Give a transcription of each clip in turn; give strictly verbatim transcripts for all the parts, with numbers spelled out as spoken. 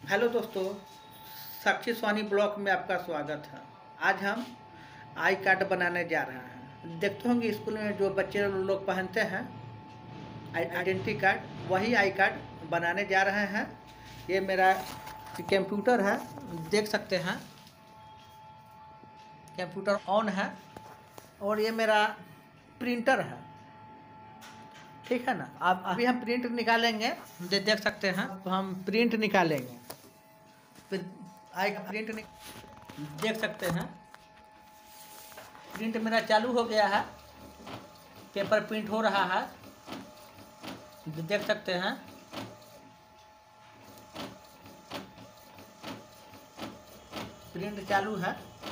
Hello दोस्तों, साक्षी Swani blog में आपका स्वागत है। आज हम आई कार्ड बनाने जा रहे हैं। देखते होंगे स्कूल में जो बच्चे लोग पहनते हैं आइडेंटिटी कार्ड, वही आई कार्ड बनाने जा रहे हैं। ये मेरा कंप्यूटर है, देख सकते हैं कंप्यूटर ऑन है, और ये मेरा प्रिंटर है। ठीक है ना। अब अभी हम प्रिंट निकालेंगे, दे देख सकते हैं। तो हम प्रिंट निकालेंगे, फिर आई प्रिंट नि... देख सकते हैं प्रिंट मेरा चालू हो गया है, पेपर प्रिंट हो रहा है, देख सकते हैं। प्रिंट चालू है,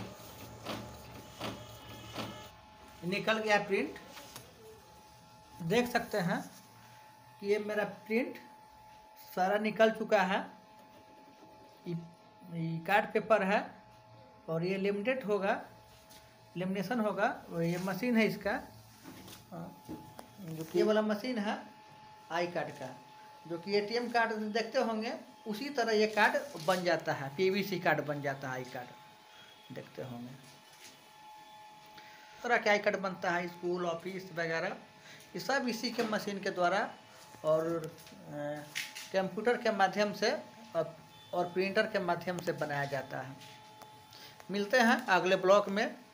निकल गया प्रिंट। देख सकते हैं कि ये मेरा प्रिंट सारा निकल चुका है। ये कार्ड पेपर है और ये लेमिनेट होगा, लेमिनेशन होगा। और ये मशीन है इसका, जो ये वाला मशीन है आई कार्ड का, जो कि एटीएम कार्ड देखते होंगे उसी तरह ये कार्ड बन जाता है, पीवीसी कार्ड बन जाता है आई कार्ड, देखते होंगे। तरह के आई कार्ड बनता है, स्कूल ऑफिस वगैरह, ये सब इसी के मशीन के द्वारा और कंप्यूटर के माध्यम से और प्रिंटर के माध्यम से बनाया जाता है। मिलते हैं अगले ब्लॉग में।